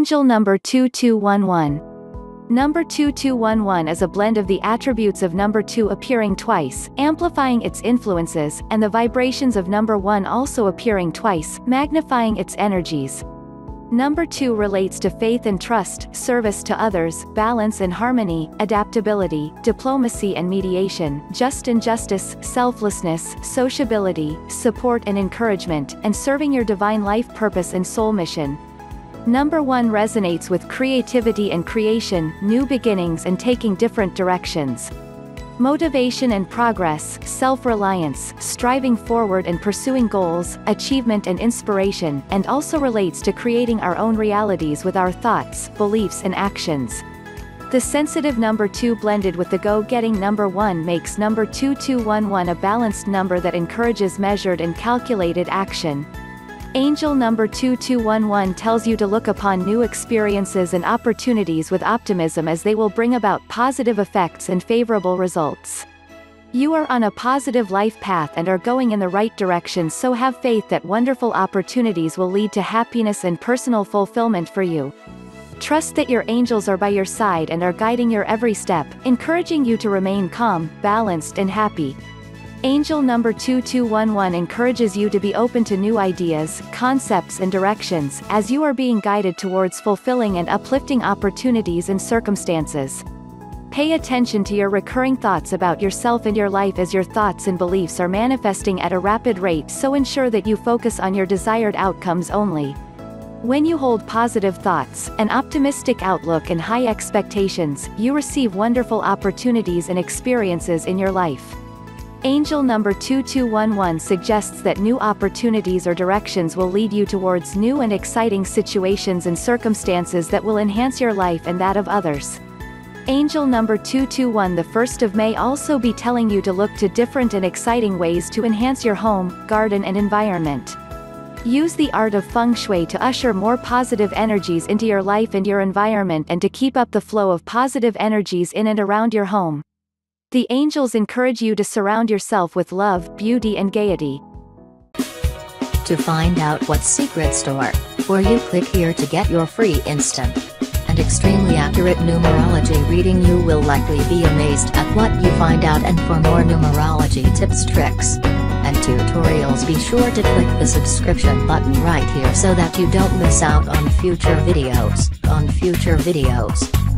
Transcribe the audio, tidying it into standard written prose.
Angel number 2211. Number 2211 is a blend of the attributes of number 2 appearing twice, amplifying its influences, and the vibrations of number 1 also appearing twice, magnifying its energies. Number 2 relates to faith and trust, service to others, balance and harmony, adaptability, diplomacy and mediation, just and justice, selflessness, sociability, support and encouragement, and serving your divine life purpose and soul mission. Number 1 resonates with creativity and creation, new beginnings and taking different directions. Motivation and progress, self-reliance, striving forward and pursuing goals, achievement and inspiration, and also relates to creating our own realities with our thoughts, beliefs and actions. The sensitive number 2 blended with the go-getting number 1 makes number 2211 a balanced number that encourages measured and calculated action. Angel number 2211 tells you to look upon new experiences and opportunities with optimism, as they will bring about positive effects and favorable results. You are on a positive life path and are going in the right direction, so have faith that wonderful opportunities will lead to happiness and personal fulfillment for you. Trust that your angels are by your side and are guiding your every step, encouraging you to remain calm, balanced and happy. Angel number 2211 encourages you to be open to new ideas, concepts and directions, as you are being guided towards fulfilling and uplifting opportunities and circumstances. Pay attention to your recurring thoughts about yourself and your life, as your thoughts and beliefs are manifesting at a rapid rate, so ensure that you focus on your desired outcomes only. When you hold positive thoughts, an optimistic outlook and high expectations, you receive wonderful opportunities and experiences in your life. Angel number 2211 suggests that new opportunities or directions will lead you towards new and exciting situations and circumstances that will enhance your life and that of others. Angel number 221 the 1st of May also be telling you to look to different and exciting ways to enhance your home, garden and environment. Use the art of feng shui to usher more positive energies into your life and your environment, and to keep up the flow of positive energies in and around your home. The angels encourage you to surround yourself with love, beauty and gaiety. To find out what secret store, or you click here to get your free instant and extremely accurate numerology reading. You will likely be amazed at what you find out, and for more numerology tips, tricks, and tutorials, be sure to click the subscription button right here so that you don't miss out on future videos.